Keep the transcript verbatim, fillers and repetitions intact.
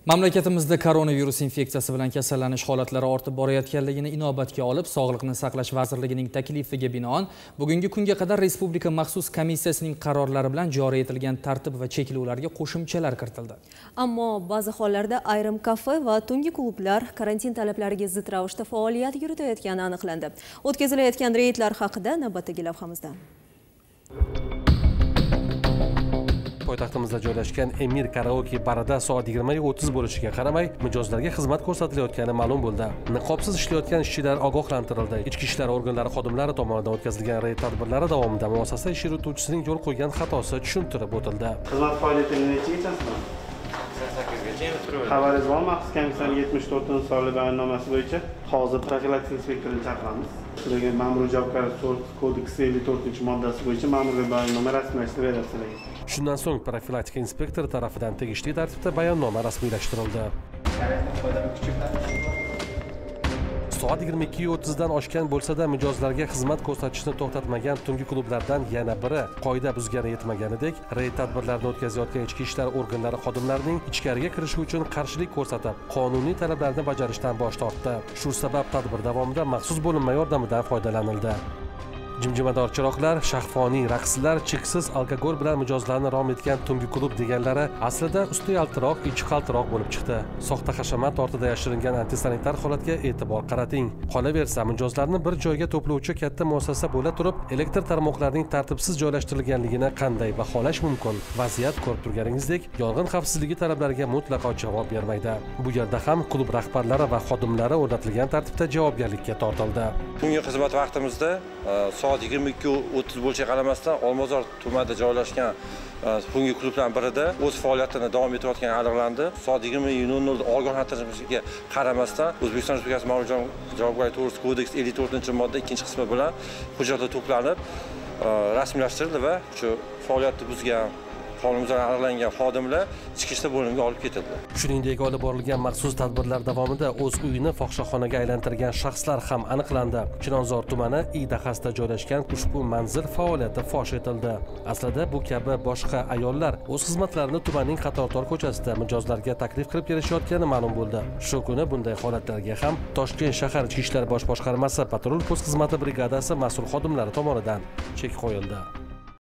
Mamlakatimizda koronavirus infeksiyasi bilan kasallanish holatlari ortib borayotganligini inobatga olib, Sog'liqni saqlash vazirligining taklifiga binoan bugungi kunga qadar respublika maxsus komissiyasining qarorlari bilan joriy etilgan tartib va cheklovlarga qo'shimchalar kiritildi. Ammo ba'zi hollarda ayrim kafe va tungi klublar karantin talablariga zid ravishda faoliyat yuritayotgani aniqlandi. O'tkazilayotgan reydlar haqida navbatdagi lavhamizda. Poytaxtimizda joylashgan Emir karaoke barida soat yigirma o'ttiz bo'lishiga qaramay, mijozlarga xizmat ko'rsatilayotgani ma'lum bo'ldi. Niqobsiz ishlayotgan ishchilar ogohlantirildi. Ichki ishlar organlari xodimlari tomonidan o'tkazilgan reyd tadbirlari davomida muassasa ish yurituvchisining yo'l qo'ygan xatosi tushuntirib o'tildi. Xizmat faoliyatini nechigachasizmi? Xabaringiz bormi? Maxsus komissiyaning yetmish to'rtinchi sonli bayonnomasi bo'yicha hozir profilaktika inspektorini chaqiramiz. Sizlarga ma'muriy javobgarlik kodeksi ellik to'rtinchi moddasi bo'yicha ma'muriy bayonnoma rasmiylashtirib berasiz. Shundan so'ng profilaktika inspektori tomonidan tegishli tartibda bayonnoma rasmiylashtirildi. Soat yigirma ikki o'ttiz dan oshgan bo'lsa-da, mijozlarga xizmat ko'rsatishni to'xtatmagan tungi klublardan yana biri qoida buzgani yetmaganidek, reyd tadbirlarini o'tkazayotgan ichki ishlar organlari xodimlarining ichkariga kirishi uchun qarshilik ko'rsatib, qonuniy talablarni bajarishdan bosh tortdi. Shu sabab tadbir davomida maxsus bo'linma yordamidan foydalanildi. Jimjimador chiroqlar, shahvoniy raqslar, cheksiz alkogol bilan mijozlarni rom etgan tungi klub deganlari aslida usti yaltiroq, ichi qaltiroq bo'lib chiqdi. Soxta hashamat ortida yashiringan antisanitar holatga e'tibor qarating. Qolaversa, mijozlarni bir joyga to'plovchi katta muassasa bo'la turib, elektr tarmoqlarining tartibsiz joylashtirilganligini qanday baholash mumkin? Vaziyat ko'rib turganingizdek, yong'in xavfsizligi talablariga mutlaqo javob bermaydi. Bu yerda ham klub rahbarlari va xodimlari o'rnatilgan tartibda javobgarlikka tortildi. Tungi xizmat vaqtimizda soat yigirma ikki o'ttiz bo'lishiga qaramasdan Olmazor tumanida joylashgan tungi klublardan birida o'z faoliyatini davom etayotgani aniqlandi. Soat yigirma nol nol da ogohlantirishga qaramasdan O'zbekiston Respublikasi Ma'muriy javobgarlik to'g'risida kodeks ellik to'rtinchi modda ikkinchi qismi bilan hujjatlar to'planib, rasmiylashtirildi va shu faoliyatni buzgan qonunimizda aniqlangan xodimlar ichki ishlar bo'limiga olib ketildi. Shuningdek, olib borilgan maxsus tadbirlar davomida o'z uyini fohishaxonaga aylantirgan shaxslar ham aniqlandi. Chilonzor tumani Idahasda joylashgan ushbu manzil faoliyati fosh etildi. Aslida bu kabi boshqa ayollar o'z xizmatlarini tumanning Qatortor ko'chasida mijozlarga taklif qilib kelishayotgani ma'lum bo'ldi. Shu kuni bunday holatlarga ham Toshkent shahar Ichki ishlar bosh boshqarmasi patrul post xizmati brigadasi mas'ul xodimlari tomonidan chek qo'yildi.